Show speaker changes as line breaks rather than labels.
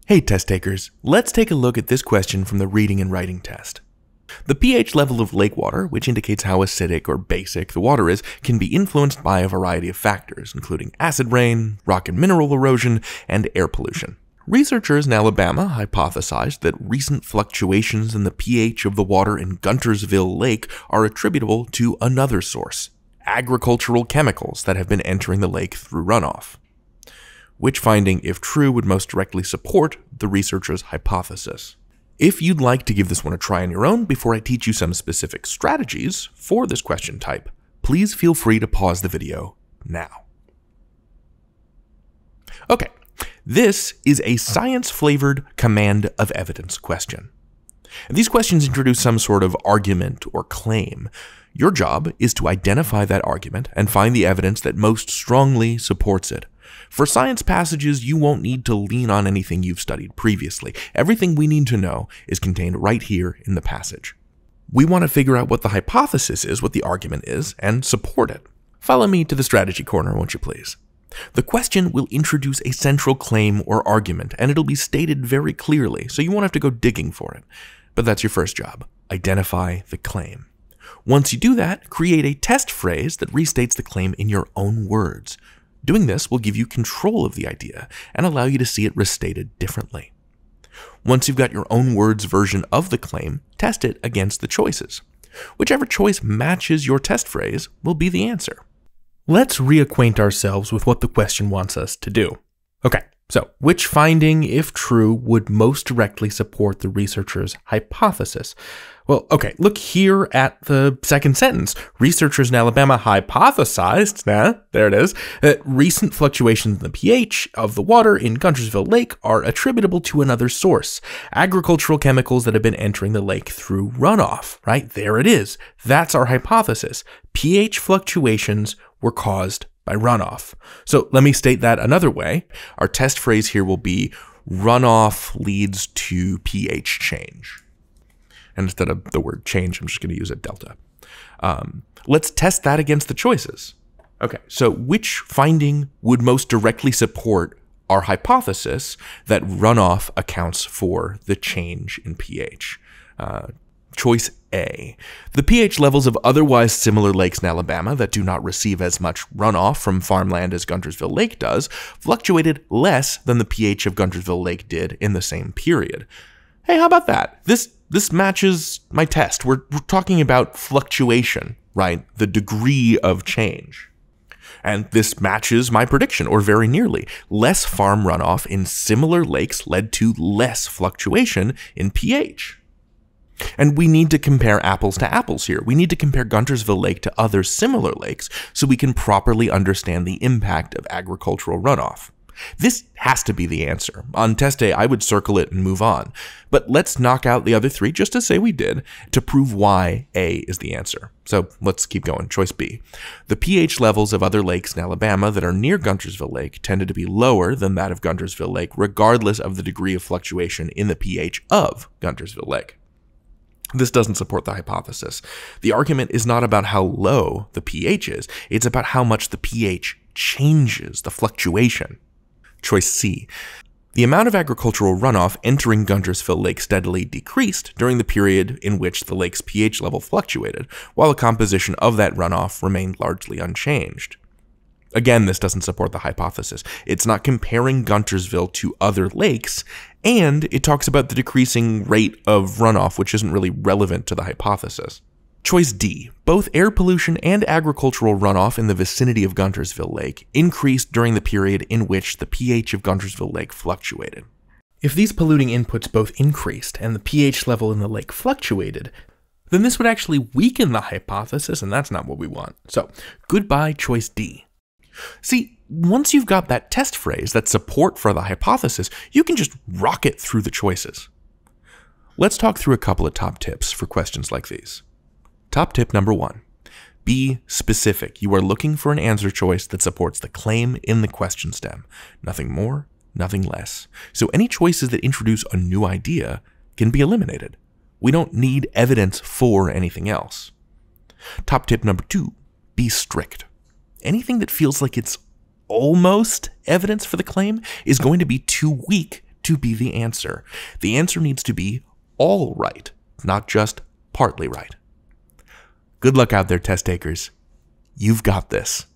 Hey test takers, let's take a look at this question from the reading and writing test. The pH level of lake water, which indicates how acidic or basic the water is, can be influenced by a variety of factors, including acid rain, rock and mineral erosion, and air pollution. Researchers in Alabama hypothesized that recent fluctuations in the pH of the water in Guntersville Lake are attributable to another source: agricultural chemicals that have been entering the lake through runoff. Which finding, if true, would most directly support the researchers' hypothesis? If you'd like to give this one a try on your own before I teach you some specific strategies for this question type, please feel free to pause the video now. Okay, this is a science-flavored command of evidence question. These questions introduce some sort of argument or claim. Your job is to identify that argument and find the evidence that most strongly supports it. For science passages, you won't need to lean on anything you've studied previously. Everything we need to know is contained right here in the passage. We want to figure out what the hypothesis is, what the argument is, and support it. Follow me to the strategy corner, won't you please? The question will introduce a central claim or argument, and it'll be stated very clearly, so you won't have to go digging for it. But that's your first job. Identify the claim. Once you do that, create a test phrase that restates the claim in your own words. Doing this will give you control of the idea and allow you to see it restated differently. Once you've got your own words version of the claim, test it against the choices. Whichever choice matches your test phrase will be the answer. Let's reacquaint ourselves with what the question wants us to do. Okay, so which finding, if true, would most directly support the researchers' hypothesis? Well, okay, look here at the second sentence. Researchers in Alabama hypothesized, there it is, that recent fluctuations in the pH of the water in Guntersville Lake are attributable to another source: agricultural chemicals that have been entering the lake through runoff, right? There it is. That's our hypothesis. pH fluctuations were caused by runoff. So let me state that another way. Our test phrase here will be runoff leads to pH change. And instead of the word change, I'm just going to use a delta. Let's test that against the choices. Okay, so which finding would most directly support our hypothesis that runoff accounts for the change in pH? Choice A. The pH levels of otherwise similar lakes in Alabama that do not receive as much runoff from farmland as Guntersville Lake does fluctuated less than the pH of Guntersville Lake did in the same period. Hey, how about that? This matches my test. We're talking about fluctuation, right? The degree of change. And this matches my prediction, or very nearly. Less farm runoff in similar lakes led to less fluctuation in pH. And we need to compare apples to apples here. We need to compare Guntersville Lake to other similar lakes so we can properly understand the impact of agricultural runoff. This has to be the answer. On test day, I would circle it and move on. But let's knock out the other three, just to say we did, to prove why A is the answer. So let's keep going. Choice B. The pH levels of other lakes in Alabama that are near Guntersville Lake tended to be lower than that of Guntersville Lake, regardless of the degree of fluctuation in the pH of Guntersville Lake. This doesn't support the hypothesis. The argument is not about how low the pH is, it's about how much the pH changes, the fluctuation. Choice C. The amount of agricultural runoff entering Guntersville Lake steadily decreased during the period in which the lake's pH level fluctuated, while the composition of that runoff remained largely unchanged. Again, this doesn't support the hypothesis. It's not comparing Guntersville to other lakes, and it talks about the decreasing rate of runoff, which isn't really relevant to the hypothesis. Choice D. Both air pollution and agricultural runoff in the vicinity of Guntersville Lake increased during the period in which the pH of Guntersville Lake fluctuated. If these polluting inputs both increased and the pH level in the lake fluctuated, then this would actually weaken the hypothesis, and that's not what we want. So, goodbye choice D. See, once you've got that test phrase, that support for the hypothesis, you can just rocket through the choices. Let's talk through a couple of top tips for questions like these. Top tip number 1. Be specific. You are looking for an answer choice that supports the claim in the question stem. Nothing more, nothing less. So any choices that introduce a new idea can be eliminated. We don't need evidence for anything else. Top tip number 2. Be strict. Anything that feels like it's almost evidence for the claim is going to be too weak to be the answer. The answer needs to be all right, not just partly right. Good luck out there, test takers. You've got this.